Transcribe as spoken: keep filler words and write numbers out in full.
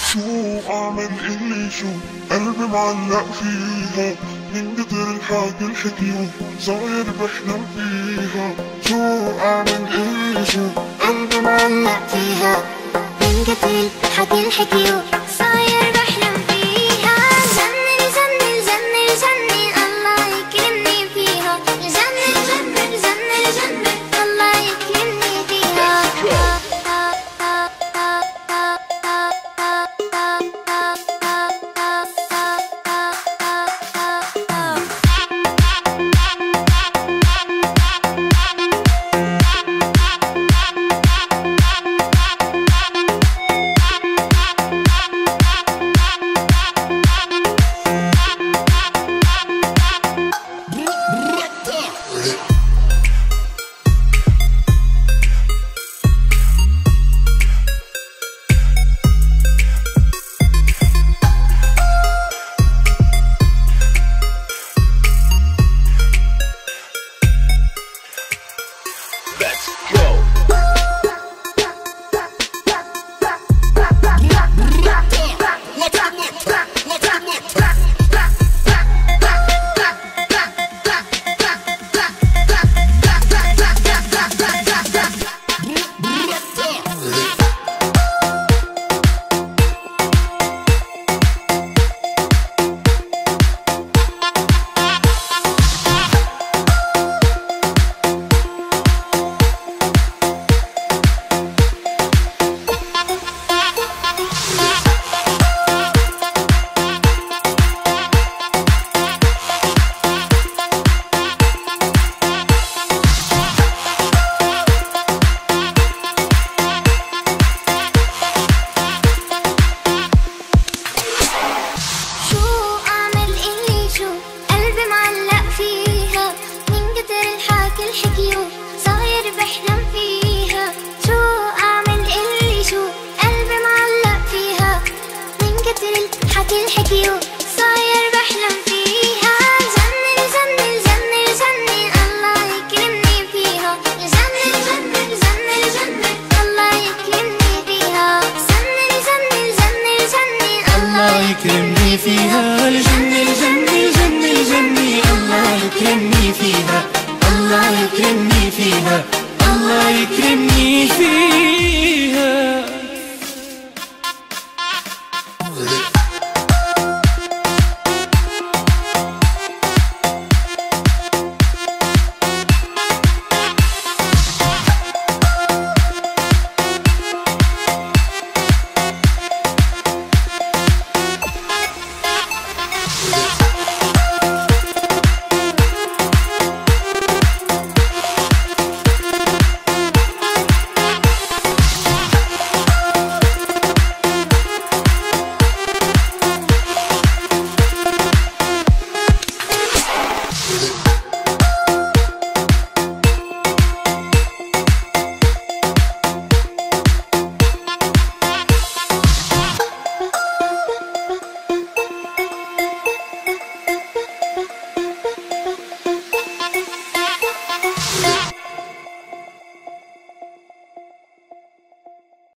شو اعمل اللي شو قلبي معلق فيها، من قدر الحاجة الحكيو صاير بحلم فيها. شو اعمل اللي شو قلبي معلق فيها، من قدر الحاجة الحكيو صاير بحلم فيها. جنن جنن جنن جنن الله يكرمني فيها، جنن جنن جنن جنن الله يكرمني فيها. الحكيو صاير بحلم فيها. جنن جنن جنن جنن الله يكرمني فيها، جنن جنن جنن جنن الله يكرمني فيها. جنن جنن جنن جنن الله يكرمني فيها. جنن جنن جنن جنن الله يكرمني فيها، الله يكرمني فيها، الله يكرمني فيها. With it.